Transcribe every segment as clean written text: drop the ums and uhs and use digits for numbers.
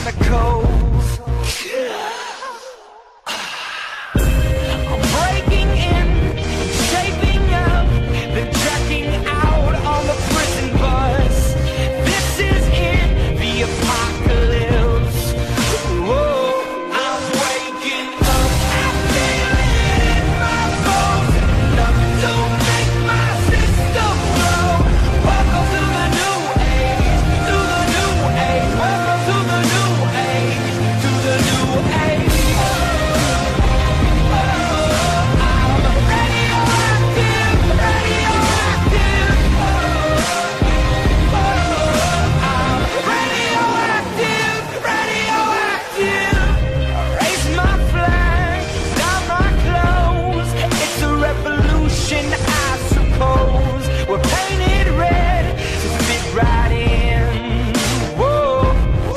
chemicals. I'm breaking in, shaping up, then checking out on the prison bus. This is it, the apocalypse. Whoa, I'm waking up, I feel it in my bones. Enough to make my system blow. Welcome to the new age, to the new age. Welcome to the new age, to the new age. I suppose we're painted red to fit right in. Whoa,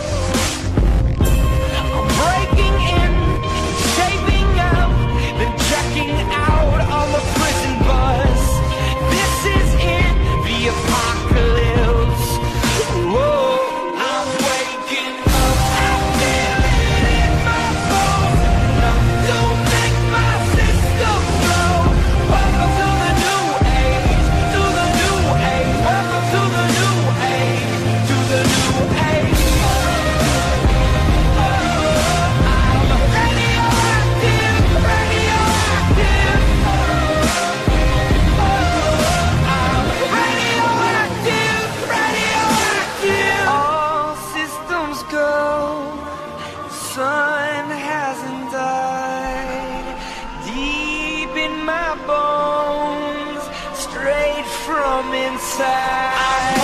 I'm breaking in, shaping up, then checking out on the prison bus. This is it, the apocalypse. Whoa, I'm waking up, I feel it in my bones. Enough to make my system blow. Welcome to the new age, to the new age. Welcome to the new age, to the new age. I'm radioactive, radioactive. I'm radioactive, radioactive. All systems go. The sun hasn't died. Deep in my bones, straight from inside.